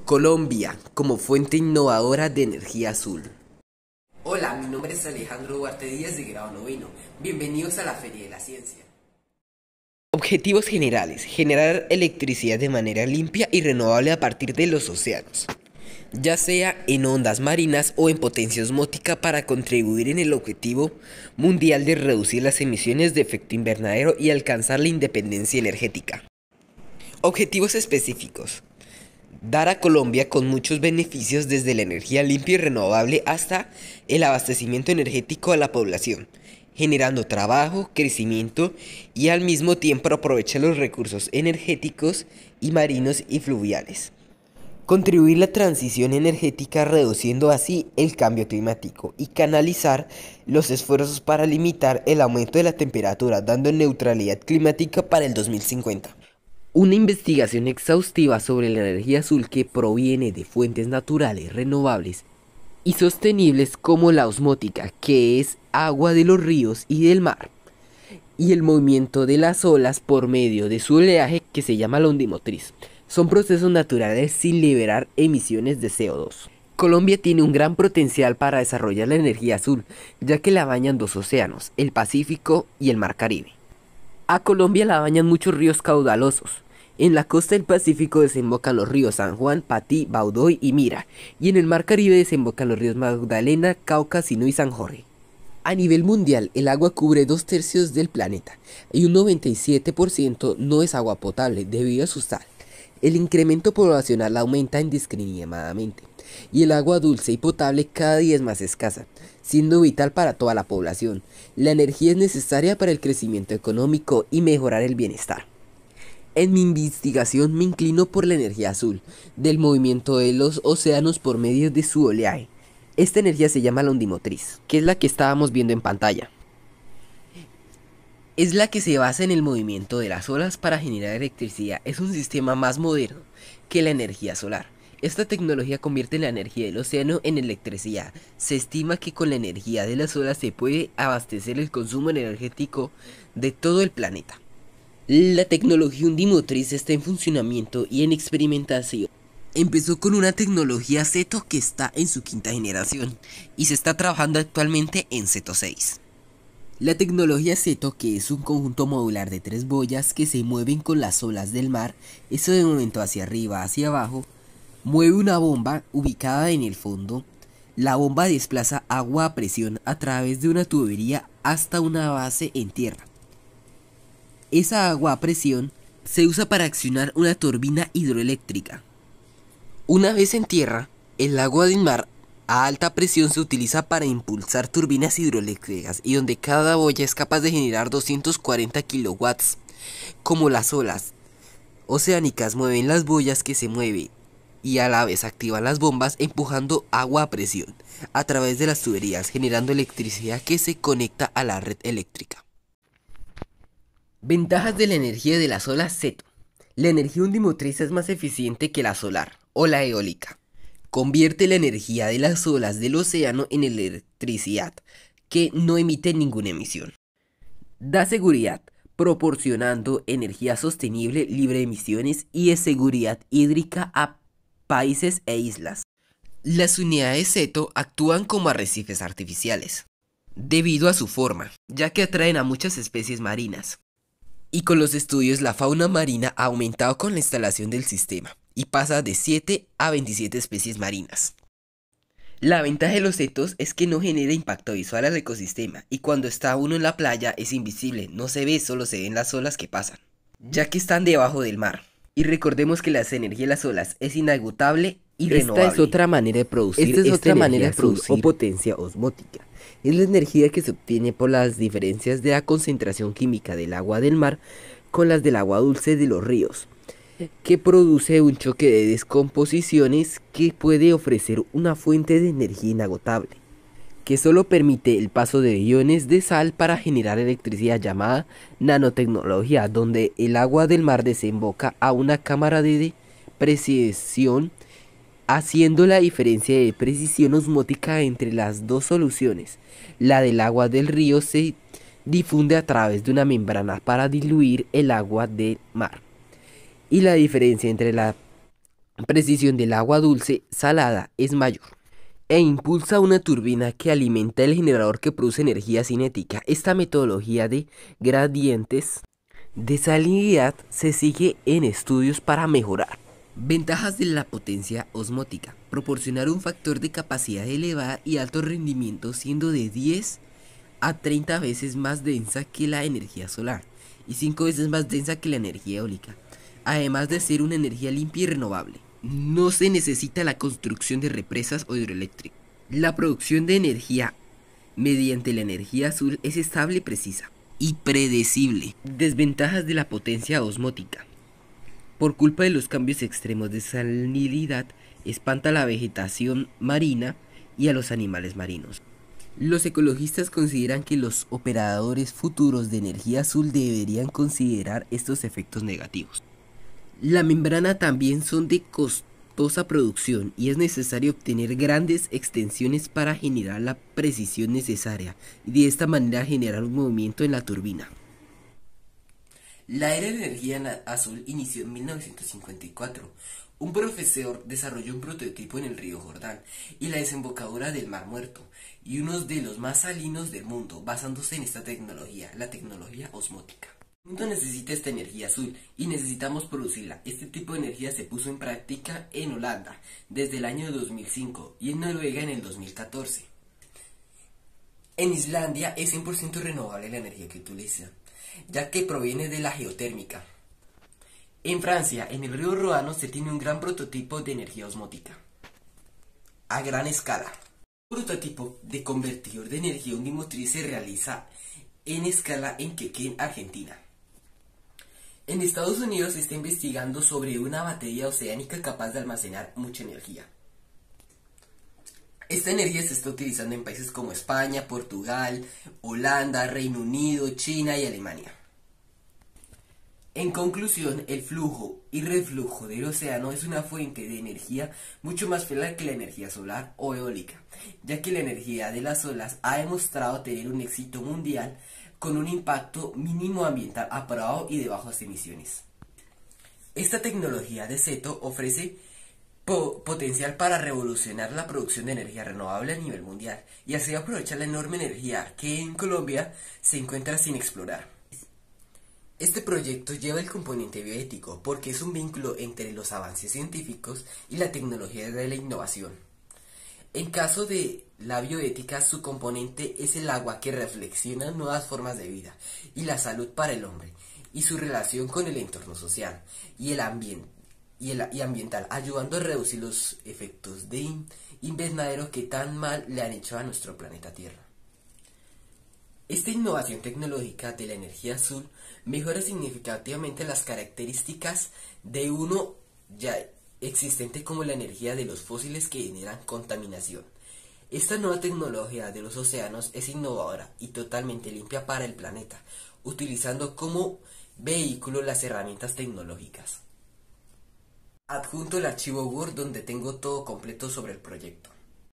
Colombia como fuente innovadora de energía azul. Hola, mi nombre es Alejandro Duarte Díaz de grado noveno. Bienvenidos a la Feria de la Ciencia. Objetivos generales: generar electricidad de manera limpia y renovable a partir de los océanos, ya sea en ondas marinas o en potencia osmótica, para contribuir en el objetivo mundial de reducir las emisiones de efecto invernadero y alcanzar la independencia energética. Objetivos específicos: dar a Colombia con muchos beneficios, desde la energía limpia y renovable hasta el abastecimiento energético a la población, generando trabajo, crecimiento y al mismo tiempo aprovechar los recursos energéticos y marinos y fluviales. Contribuir la transición energética, reduciendo así el cambio climático, y canalizar los esfuerzos para limitar el aumento de la temperatura, dando neutralidad climática para el 2050. Una investigación exhaustiva sobre la energía azul, que proviene de fuentes naturales, renovables y sostenibles como la osmótica, que es agua de los ríos y del mar, y el movimiento de las olas por medio de su oleaje, que se llama la ondimotriz. Son procesos naturales sin liberar emisiones de CO2. Colombia tiene un gran potencial para desarrollar la energía azul, ya que la bañan dos océanos, el Pacífico y el Mar Caribe. A Colombia la bañan muchos ríos caudalosos. En la costa del Pacífico desembocan los ríos San Juan, Patí, Baudoy y Mira, y en el Mar Caribe desembocan los ríos Magdalena, Cauca, Sinú y San Jorge. A nivel mundial, el agua cubre 2/3 del planeta, y un 97% no es agua potable debido a su sal. El incremento poblacional aumenta indiscriminadamente, y el agua dulce y potable cada día es más escasa, siendo vital para toda la población. La energía es necesaria para el crecimiento económico y mejorar el bienestar. En mi investigación me inclino por la energía azul, del movimiento de los océanos por medio de su oleaje. Esta energía se llama la ondimotriz, que es la que estábamos viendo en pantalla. Es la que se basa en el movimiento de las olas para generar electricidad. Es un sistema más moderno que la energía solar. Esta tecnología convierte la energía del océano en electricidad. Se estima que con la energía de las olas se puede abastecer el consumo energético de todo el planeta. La tecnología ondimotriz está en funcionamiento y en experimentación. Empezó con una tecnología CETO que está en su quinta generación y se está trabajando actualmente en CETO 6. La tecnología CETO, que es un conjunto modular de 3 boyas que se mueven con las olas del mar, eso de momento hacia arriba, hacia abajo, mueve una bomba ubicada en el fondo. La bomba desplaza agua a presión a través de una tubería hasta una base en tierra. Esa agua a presión se usa para accionar una turbina hidroeléctrica. Una vez en tierra, el agua del mar a alta presión se utiliza para impulsar turbinas hidroeléctricas, y donde cada boya es capaz de generar 240 kilowatts. Como las olas oceánicas mueven las boyas que se mueven, y a la vez activan las bombas empujando agua a presión a través de las tuberías, generando electricidad que se conecta a la red eléctrica. Ventajas de la energía de las olas CETO. La energía ondimotriz es más eficiente que la solar o la eólica. Convierte la energía de las olas del océano en electricidad que no emite ninguna emisión. Da seguridad, proporcionando energía sostenible, libre de emisiones, y de seguridad hídrica a países e islas. Las unidades CETO actúan como arrecifes artificiales, debido a su forma, ya que atraen a muchas especies marinas. Y con los estudios, la fauna marina ha aumentado con la instalación del sistema, y pasa de 7 a 27 especies marinas. La ventaja de los CETOs es que no genera impacto visual al ecosistema, y cuando está uno en la playa es invisible, no se ve, solo se ven las olas que pasan, ya que están debajo del mar. Y recordemos que la energía de las olas es inagotable y renovable. Esta es otra manera de producir o potencia osmótica. Es la energía que se obtiene por las diferencias de la concentración química del agua del mar con las del agua dulce de los ríos, que produce un choque de descomposiciones que puede ofrecer una fuente de energía inagotable, que solo permite el paso de iones de sal para generar electricidad, llamada nanotecnología, donde el agua del mar desemboca a una cámara de precisión, haciendo la diferencia de precisión osmótica entre las dos soluciones. La del agua del río se difunde a través de una membrana para diluir el agua del mar, y la diferencia entre la precisión del agua dulce salada es mayor e impulsa una turbina que alimenta el generador que produce energía cinética. Esta metodología de gradientes de salinidad se sigue en estudios para mejorar. Ventajas de la potencia osmótica: proporcionar un factor de capacidad elevada y alto rendimiento, siendo de 10 a 30 veces más densa que la energía solar y 5 veces más densa que la energía eólica, además de ser una energía limpia y renovable. No se necesita la construcción de represas o hidroeléctricas. La producción de energía mediante la energía azul es estable, precisa y predecible. Desventajas de la potencia osmótica: por culpa de los cambios extremos de salinidad, espanta a la vegetación marina y a los animales marinos. Los ecologistas consideran que los operadores futuros de energía azul deberían considerar estos efectos negativos. La membrana también son de costosa producción y es necesario obtener grandes extensiones para generar la precisión necesaria y de esta manera generar un movimiento en la turbina. La era de energía azul inició en 1954. Un profesor desarrolló un prototipo en el río Jordán y la desembocadura del Mar Muerto, y uno de los más salinos del mundo, basándose en esta tecnología, la tecnología osmótica. El mundo necesita esta energía azul y necesitamos producirla. Este tipo de energía se puso en práctica en Holanda desde el año 2005 y en Noruega en el 2014. En Islandia es 100% renovable la energía que utiliza, ya que proviene de la geotérmica. En Francia, en el río Ródano, se tiene un gran prototipo de energía osmótica a gran escala. Un prototipo de convertidor de energía unimotriz se realiza en escala en Quequén, Argentina. En Estados Unidos se está investigando sobre una batería oceánica capaz de almacenar mucha energía. Esta energía se está utilizando en países como España, Portugal, Holanda, Reino Unido, China y Alemania. En conclusión, el flujo y reflujo del océano es una fuente de energía mucho más fiable que la energía solar o eólica, ya que la energía de las olas ha demostrado tener un éxito mundial con un impacto mínimo ambiental aprobado y de bajas emisiones. Esta tecnología de CETO ofrece potencial para revolucionar la producción de energía renovable a nivel mundial y así aprovechar la enorme energía que en Colombia se encuentra sin explorar. Este proyecto lleva el componente bioético porque es un vínculo entre los avances científicos y la tecnología de la innovación. En caso de la bioética, su componente es el agua, que reflexiona nuevas formas de vida y la salud para el hombre y su relación con el entorno social y el ambiente y ambiental, ayudando a reducir los efectos de invernadero que tan mal le han hecho a nuestro planeta Tierra. Esta innovación tecnológica de la energía azul mejora significativamente las características de uno ya existente, como la energía de los fósiles que generan contaminación. Esta nueva tecnología de los océanos es innovadora y totalmente limpia para el planeta, utilizando como vehículo las herramientas tecnológicas. Adjunto el archivo Word donde tengo todo completo sobre el proyecto.